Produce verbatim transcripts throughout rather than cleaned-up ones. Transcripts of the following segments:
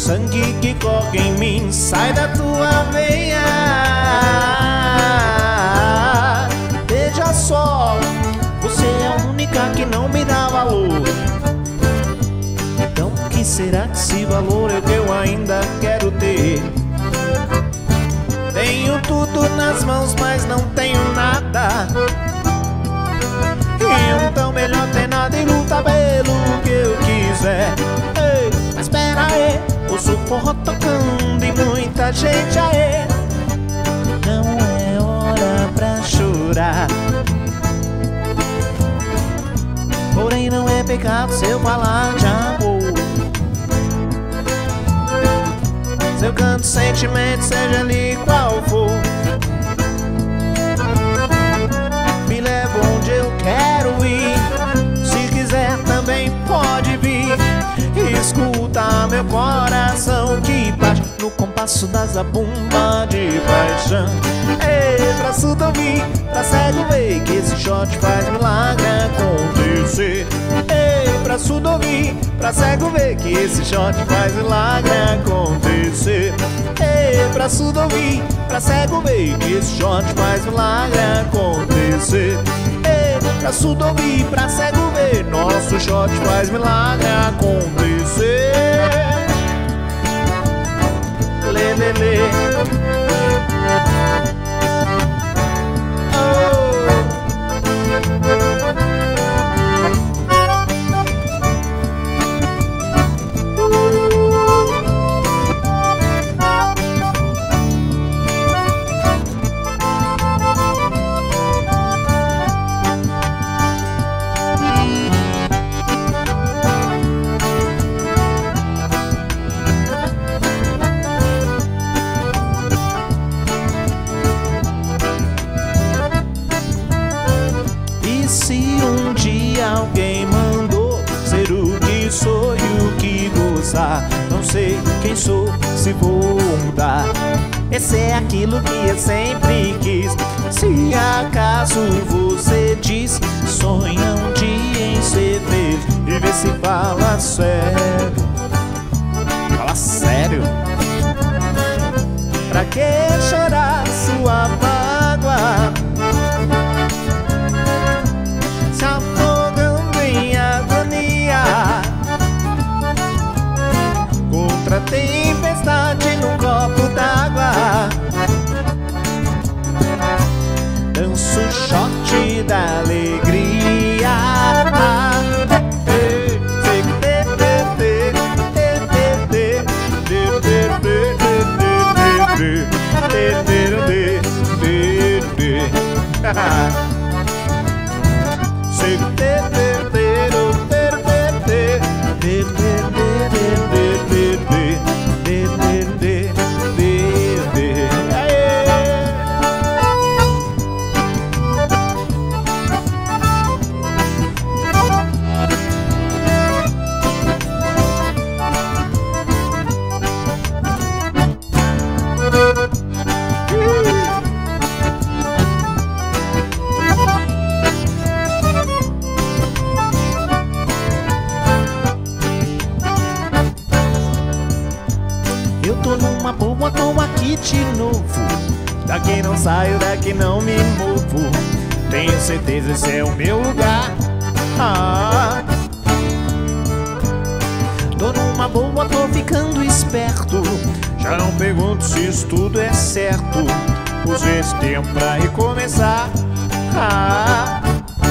sangue que corre em mim sai da tua veia. Veja só, você é a única que não me dá valor. Então o que será que esse valor é o que eu ainda quero ter? Tenho tudo nas mãos, mas não tenho nada. Então melhor ter nada e lutar pelo que eu quiser. Ei, mas espera aí, ouço forró tocando e muita gente aí. Não é hora pra chorar, porém não é pecado se eu falar de amor. Se eu canto sentimento, seja ali qual for, me leva onde eu quero ir. Se quiser também pode vir. Escuta meu coração que bate no compasso da zabumba de paixão. Ei, pra surdo ouvir, pra cego ver que esse shot faz milagre acontecer. Ei, pra surdo ouvir, pra cego ver que esse shot faz milagre acontecer. Ei, pra surdo ouvir, pra cego ver que esse shot faz milagre acontecer. Ei, pra surdo ouvir, pra cego ver, nosso shot faz milagre acontecer. Lê, lê, lê. Se um dia alguém mandou ser o que sou e o que gozar, não sei quem sou, se vou mudar. Esse é aquilo que eu sempre quis. Se acaso você diz, sonha um dia em ser feliz, e vê se fala sério. Fala sério. Pra que chorar sua mágoa, se afogando em agonia contra a tempestade num copo d'água? Danço o shot da alegria. Eu tô numa boa, tô aqui de novo. Daqui não saio, daqui não me movo. Tenho certeza esse é o meu lugar. Ah. Tô numa boa, tô ficando esperto. Já não pergunto se isso tudo é certo. Usei esse tempo pra recomeçar. Ah.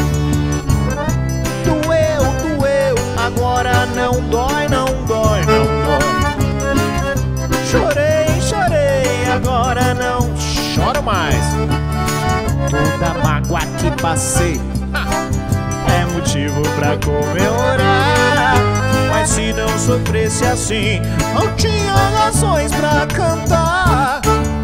Doeu, doeu, agora não dói, não dói, não dói. Chorei, chorei, agora não choro mais. Toda mágoa que passei é motivo pra comemorar. Mas se não sofresse assim, não tinha razões pra cantar.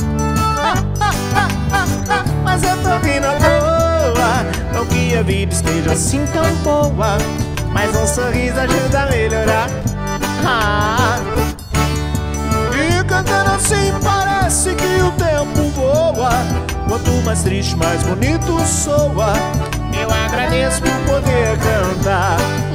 Mas eu tô rindo à toa, não que a vida esteja assim tão boa, mas um sorriso ajuda a melhorar. Ah. E cantando assim parece que o tempo voa. Quanto mais triste, mais bonito soa. Eu agradeço por poder cantar.